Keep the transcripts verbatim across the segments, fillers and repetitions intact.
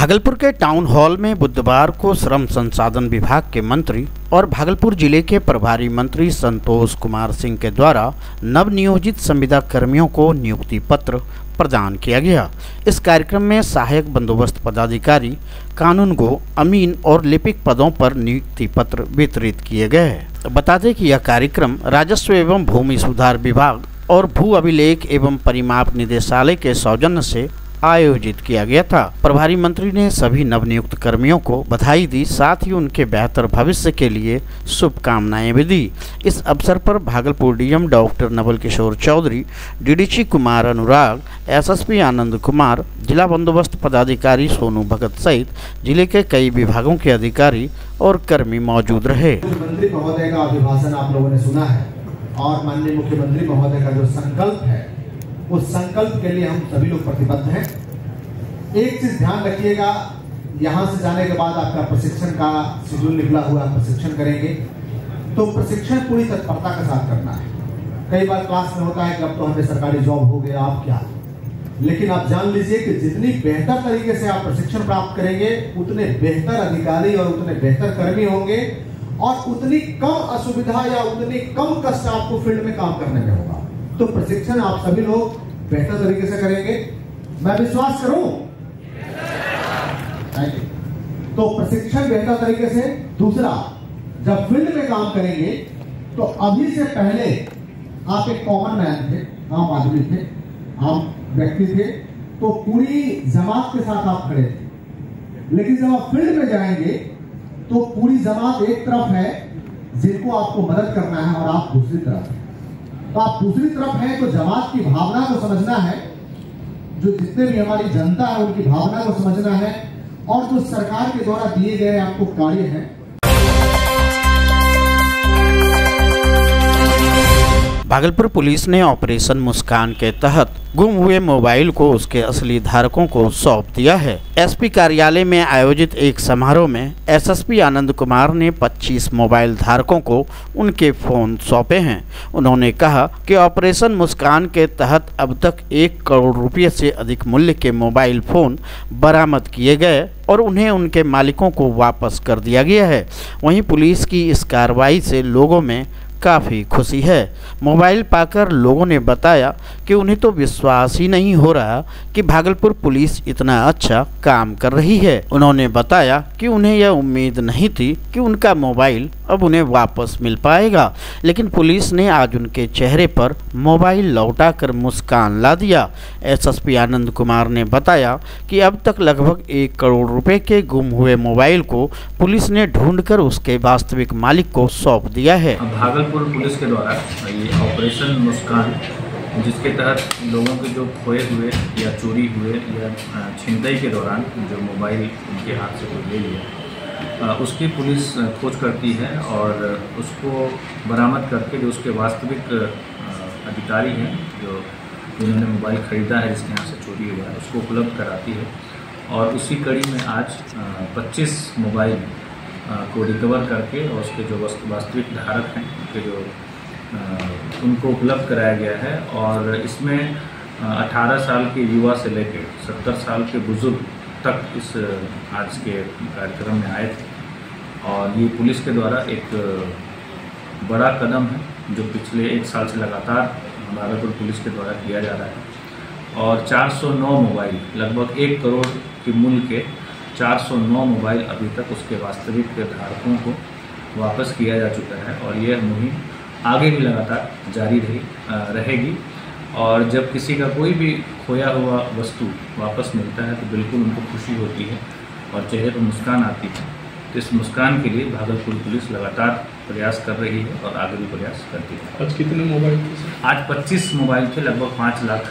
भागलपुर के town hall में बुधवार को श्रम संसाधन विभाग के मंत्री और भागलपुर जिले के प्रभारी मंत्री संतोष कुमार सिंह के द्वारा नवनियोजित संविदा कर्मियों को नियुक्ति पत्र प्रदान किया गया। इस कार्यक्रम में सहायक बंदोबस्त पदाधिकारी, कानूनगो, अमीन और लिपिक पदों पर नियुक्ति पत्र वितरित किए गए। बता दें कि यह कार्यक्रम राजस्व एवं भूमि सुधार विभाग और भू अभिलेख एवं परिमाप निदेशालय के सौजन्य से आयोजित किया गया था। प्रभारी मंत्री ने सभी नवनियुक्त कर्मियों को बधाई दी, साथ ही उनके बेहतर भविष्य के लिए शुभकामनाएं भी दी। इस अवसर पर Bhagalpur DM doctor Naval Kishore Chaudhary, DDC Kumar Anurag, SSP Anand Kumar, जिला बंदोबस्त पदाधिकारी सोनू भगत सहित जिले के कई विभागों के अधिकारी और कर्मी मौजूद रहे। मुख्यमंत्री महोदय का अभिभाषण आप लोगों ने सुना है और माननीय मुख्यमंत्री महोदय का जो संकल्प है, उस संकल्प के लिए हम सभी लोग प्रतिबद्ध हैं। एक चीज ध्यान रखिएगा, यहाँ से जाने के बाद आपका प्रशिक्षण का शेड्यूल निकला हुआ, प्रशिक्षण करेंगे तो प्रशिक्षण पूरी तत्परता के साथ करना है। कई बार क्लास में होता है कि अब तो हमें सरकारी जॉब हो गया, आप क्या, लेकिन आप जान लीजिए कि जितनी बेहतर तरीके से आप प्रशिक्षण प्राप्त करेंगे उतने बेहतर अधिकारी और उतने बेहतर कर्मी होंगे और उतनी कम असुविधा या उतनी कम कष्ट आपको फील्ड में काम करने में होगा। तो प्रशिक्षण आप सभी लोग बेहतर तरीके से करेंगे, मैं विश्वास करूं। तो प्रशिक्षण बेहतर तरीके से। दूसरा, जब फील्ड में काम करेंगे तो अभी से पहले आप एक कॉमन मैन थे, आम आदमी थे, आम व्यक्ति थे, तो पूरी जमात के साथ आप खड़े थे। लेकिन जब आप फील्ड में जाएंगे तो पूरी जमात एक तरफ है जिनको आपको मदद करना है और आप दूसरी तरफ है। तो आप दूसरी तरफ हैं तो जमात की भावना को समझना है, जो जितने भी हमारी जनता है उनकी भावना को समझना है और जो सरकार के द्वारा दिए गए आपको कार्य हैं। भागलपुर पुलिस ने ऑपरेशन मुस्कान के तहत गुम हुए मोबाइल को उसके असली धारकों को सौंप दिया है। एसपी कार्यालय में आयोजित एक समारोह में एसएसपी आनंद कुमार ने पच्चीस मोबाइल धारकों को उनके फोन सौंपे हैं। उन्होंने कहा कि ऑपरेशन मुस्कान के तहत अब तक एक करोड़ रुपये से अधिक मूल्य के मोबाइल फोन बरामद किए गए और उन्हें उनके मालिकों को वापस कर दिया गया है। वहीं पुलिस की इस कार्रवाई से लोगों में काफ़ी खुशी है। मोबाइल पाकर लोगों ने बताया कि उन्हें तो विश्वास ही नहीं हो रहा कि भागलपुर पुलिस इतना अच्छा काम कर रही है। उन्होंने बताया कि उन्हें यह उम्मीद नहीं थी कि उनका मोबाइल अब उन्हें वापस मिल पाएगा, लेकिन पुलिस ने आज उनके चेहरे पर मोबाइल लौटाकर मुस्कान ला दिया। एसएसपी आनंद कुमार ने बताया कि अब तक लगभग एक करोड़ रुपए के गुम हुए मोबाइल को पुलिस ने ढूंढकर उसके वास्तविक मालिक को सौंप दिया है। भागलपुर पुलिस के द्वारा ये ऑपरेशन मुस्कान, जिसके तहत लोगों के जो खोए हुए या चोरी हुए या छिनतई के दौरान जो मोबाइल उनके हाथ से कोई ले लिया, उसकी पुलिस खोज करती है और उसको बरामद करके जो उसके वास्तविक अधिकारी हैं, जो जिन्होंने मोबाइल ख़रीदा है, जिसके यहाँ से चोरी हुआ है, उसको उपलब्ध कराती है। और उसी कड़ी में आज पच्चीस मोबाइल को रिकवर करके और उसके जो वास्तविक धारक हैं उनके जो उनको उपलब्ध कराया गया है। और इसमें अठारह साल के युवा से लेकर सत्तर साल के बुजुर्ग तक इस आज के कार्यक्रम में आए थे। और ये पुलिस के द्वारा एक बड़ा कदम है जो पिछले एक साल से लगातार भागलपुर पुलिस के द्वारा किया जा रहा है। और चार सौ नौ मोबाइल, लगभग एक करोड़ के मूल्य के चार सौ नौ मोबाइल अभी तक उसके वास्तविक धारकों को वापस किया जा चुका है। और यह मुहिम आगे भी लगातार जारी रही रहेगी। और जब किसी का कोई भी खोया हुआ वस्तु वापस मिलता है तो बिल्कुल उनको खुशी होती है और चेहरे पर मुस्कान आती है। तो इस मुस्कान के लिए भागलपुर पुलिस लगातार प्रयास कर रही है और आगे भी प्रयास करती है। आज कितने मोबाइल थे? आज पच्चीस मोबाइल थे, लगभग पाँच लाख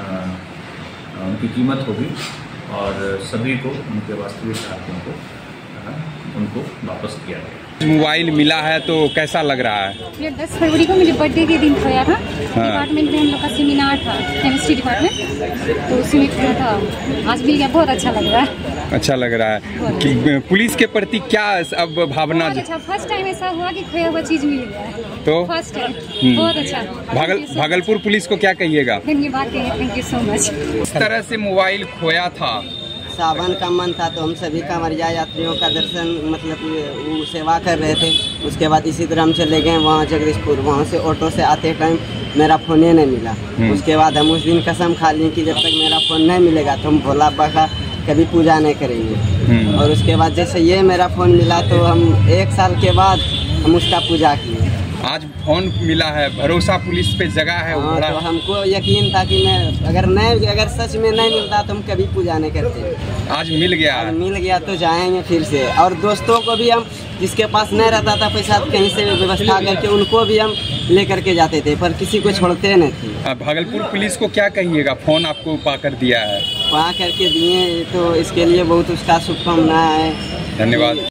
उनकी कीमत होगी और सभी को उनके वास्तविक धारकों को उनको वापस किया गया। मोबाइल मिला है तो कैसा लग रहा है? ये दस फरवरी को मुझे बर्थडे के दिन खोया था। हाँ। डिपार्टमेंट में हम लोग का सेमिनार था, केमिस्ट्री डिपार्टमेंट, तो उसमें खोया था। आज मिल गया, बहुत अच्छा लग रहा है। अच्छा लग रहा है कि पुलिस के प्रति क्या अब भावना? अच्छा, फर्स्ट टाइम ऐसा हुआ कि खोया हुआ चीज मिल गया है, तो फर्स्ट टाइम बहुत अच्छा। भागल भागलपुर पुलिस को क्या कहिएगा? धन्यवाद, थैंक यू सो मच। इस तरह से मोबाइल खोया था सावन का मन था तो हम सभी कांवरिया यात्रियों का दर्शन मतलब वो सेवा कर रहे थे। उसके बाद इसी तरह हम चले गए वहाँ जगदीशपुर। वहाँ से ऑटो से आते टाइम मेरा फ़ोन ही नहीं मिला। उसके बाद हम उस दिन कसम खा ली कि जब तक मेरा फ़ोन नहीं मिलेगा तो हम भोला बाबा का कभी पूजा नहीं करेंगे। और उसके बाद जैसे ये मेरा फ़ोन मिला तो हम एक साल के बाद हम उसका पूजा किए। आज फोन मिला है, भरोसा पुलिस पे जगह है। हाँ, तो हमको यकीन था कि मैं अगर नहीं अगर सच में नहीं मिलता तो हम कभी पूजा नहीं करते। आज मिल गया, आज मिल गया तो जाएंगे फिर से। और दोस्तों को भी हम जिसके पास नहीं रहता था पैसा कहीं से व्यवस्था करके उनको भी हम लेकर के जाते थे, पर किसी को छोड़ते नहीं थे। भागलपुर पुलिस को क्या कहिएगा, फोन आपको पा कर दिया है? पा करके दिए तो इसके लिए बहुत उसका शुभकामनाएं है। धन्यवाद।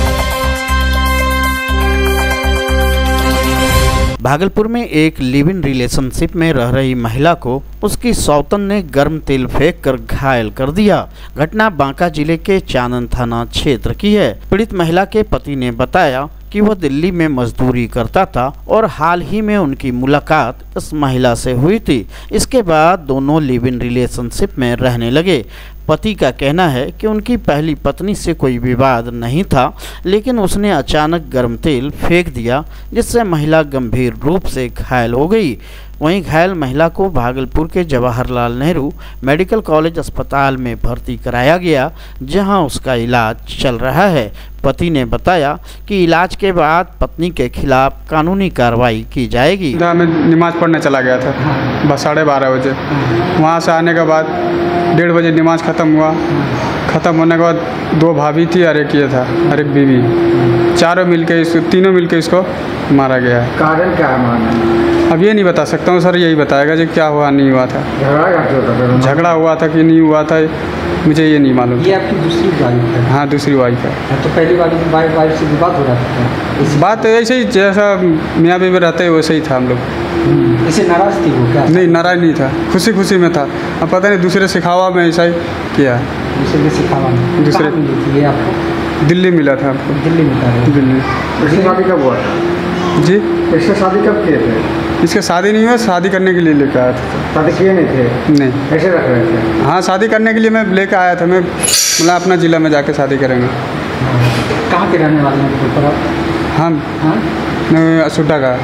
भागलपुर में एक लिव इन रिलेशनशिप में रह रही महिला को उसकी सौतन ने गर्म तेल फेंक कर घायल कर दिया। घटना बांका जिले के चानन थाना क्षेत्र की है। पीड़ित महिला के पति ने बताया कि वह दिल्ली में मजदूरी करता था और हाल ही में उनकी मुलाकात इस महिला से हुई थी। इसके बाद दोनों लिव इन रिलेशनशिप में रहने लगे। पति का कहना है कि उनकी पहली पत्नी से कोई विवाद नहीं था, लेकिन उसने अचानक गर्म तेल फेंक दिया जिससे महिला गंभीर रूप से घायल हो गई। वहीं घायल महिला को भागलपुर के जवाहरलाल नेहरू मेडिकल कॉलेज अस्पताल में भर्ती कराया गया, जहां उसका इलाज चल रहा है। पति ने बताया कि इलाज के बाद पत्नी के खिलाफ कानूनी कार्रवाई की जाएगी। मैं नमाज पढ़ने चला गया था बस साढ़े बारह बजे। वहाँ से आने के बाद डेढ़ बजे नमाज ख़त्म हुआ। ख़त्म होने के बाद दो भाभी थी और एक ये था और एक बीवी, चारों मिलके इसको तीनों मिलके इसको मारा गया है। कारण क्या है मारने? अब ये नहीं बता सकता हूँ सर, यही बताएगा जी क्या हुआ नहीं हुआ था। झगड़ा झगड़ा हुआ था कि नहीं हुआ था मुझे ये नहीं मालूम। ये आपकी दूसरी वाइफ है? हाँ दूसरी वाइफ है। तो पहली वाली वाइफ वाइफ से विवाद हो रहा था? इस बात ऐसे ही जैसा मियाँ बीवी रहते हैं वैसे ही था हम लोग। इसे नाराज थी वो क्या? नहीं नाराज नहीं था, खुशी खुशी में था। अब पता नहीं दूसरे सिखावा में ऐसा ही किया। दूसरे सिखावा में? दूसरे ये आपको दिल्ली मिला था आपको? दिल्ली मिला है। दिल्ली। इसकी शादी कब हुआ था? जी इससे शादी कब किए थे? इसके शादी नहीं हुआ, शादी करने के लिए लेकर आया था। शादी किए नहीं थे? नहीं। ऐसे रख रहे थे? हाँ शादी करने के लिए मैं लेकर आया था। मैं मतलब अपना ज़िला में जाके शादी करेंगे। कहाँ के रहने वाले हैं? हम हाँ मैं असुड्डा का।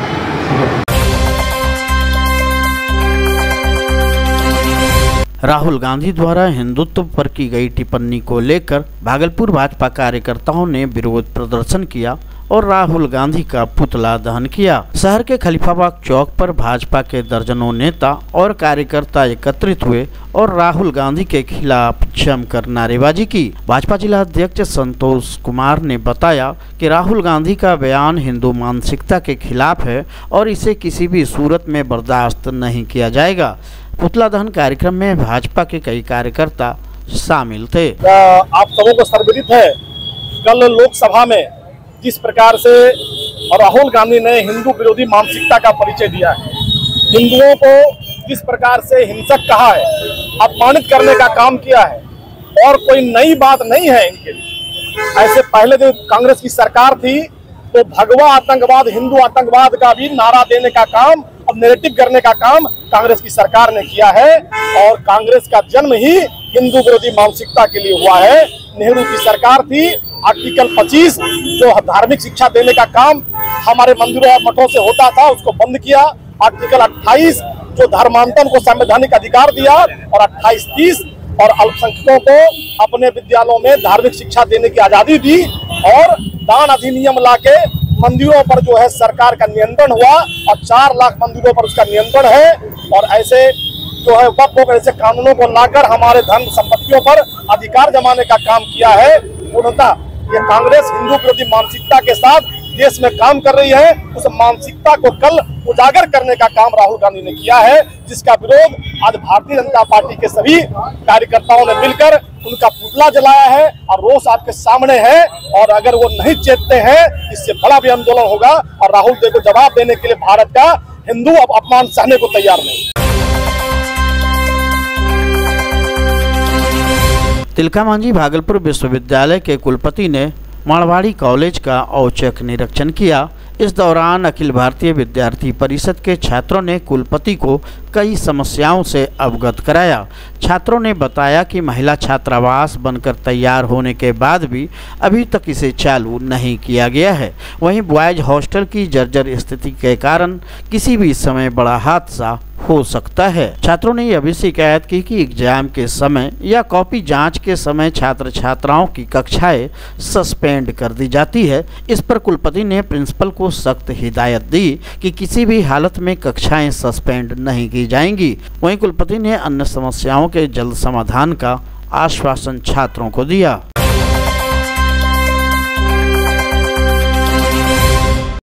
राहुल गांधी द्वारा हिंदुत्व पर की गई टिप्पणी को लेकर भागलपुर भाजपा कार्यकर्ताओं ने विरोध प्रदर्शन किया और राहुल गांधी का पुतला दहन किया। शहर के खलीफाबाग चौक पर भाजपा के दर्जनों नेता और कार्यकर्ता एकत्रित हुए और राहुल गांधी के खिलाफ जमकर नारेबाजी की। भाजपा जिला अध्यक्ष संतोष कुमार ने बताया कि राहुल गांधी का बयान हिंदू मानसिकता के खिलाफ है और इसे किसी भी सूरत में बर्दाश्त नहीं किया जाएगा। पुतला दहन कार्यक्रम में भाजपा के कई कार्यकर्ता शामिल थे। आप सबों को सर्वविदित है, कल लोकसभा में जिस प्रकार से राहुल गांधी ने हिंदू विरोधी मानसिकता का परिचय दिया है, हिंदुओं को जिस प्रकार से हिंसक कहा है, अपमानित करने का काम किया है और कोई नई बात नहीं है इनके लिए। ऐसे पहले जो कांग्रेस की सरकार थी तो भगवा आतंकवाद, हिंदू आतंकवाद का भी नारा देने का काम, अब नैरेटिव करने का काम कांग्रेस की सरकार ने किया है और कांग्रेस का जन्म ही हिंदू विरोधी मानसिकता के लिए हुआ है। नेहरू की सरकार थी, आर्टिकल पच्चीस जो धार्मिक शिक्षा देने का काम हमारे मंदिरों और मठों से होता था उसको बंद किया। आर्टिकल अट्ठाईस जो धर्मांतरण को संवैधानिक अधिकार दिया और अट्ठाईस तीस और अल्पसंख्यकों को अपने विद्यालयों में धार्मिक शिक्षा देने की आजादी दी और दान अधिनियम लाके मंदिरों पर जो है सरकार का नियंत्रण हुआ और चार लाख मंदिरों पर उसका नियंत्रण है। और ऐसे जो है वक्फ ऐसे कानूनों को लाकर हमारे धन संपत्तियों पर अधिकार जमाने का काम किया है। पूर्णतः ये कांग्रेस हिंदू विरोधी मानसिकता के साथ देश में काम कर रही है। उस मानसिकता को कल उजागर करने का काम राहुल गांधी ने किया है, जिसका विरोध आज भारतीय जनता पार्टी के सभी कार्यकर्ताओं ने मिलकर उनका पुतला जलाया है और रोष आपके सामने है। और अगर वो नहीं चेतते हैं इससे बड़ा भी आंदोलन होगा और राहुल देव को जवाब देने के लिए भारत का हिंदू अब अपमान सहने को तैयार नहीं। तिलका मांझी भागलपुर विश्वविद्यालय के कुलपति ने मारवाड़ी कॉलेज का औचक निरीक्षण किया। इस दौरान अखिल भारतीय विद्यार्थी परिषद के छात्रों ने कुलपति को कई समस्याओं से अवगत कराया। छात्रों ने बताया कि महिला छात्रावास बनकर तैयार होने के बाद भी अभी तक इसे चालू नहीं किया गया है। वहीं बॉयज हॉस्टल की जर्जर स्थिति के कारण किसी भी समय बड़ा हादसा हो सकता है। छात्रों ने यह भी शिकायत की कि एग्जाम के समय या कॉपी जांच के समय छात्र छात्राओं की कक्षाएं सस्पेंड कर दी जाती है। इस पर कुलपति ने प्रिंसिपल को सख्त हिदायत दी कि किसी भी हालत में कक्षाएं सस्पेंड नहीं की जाएंगी। वहीं कुलपति ने अन्य समस्याओं के जल्द समाधान का आश्वासन छात्रों को दिया।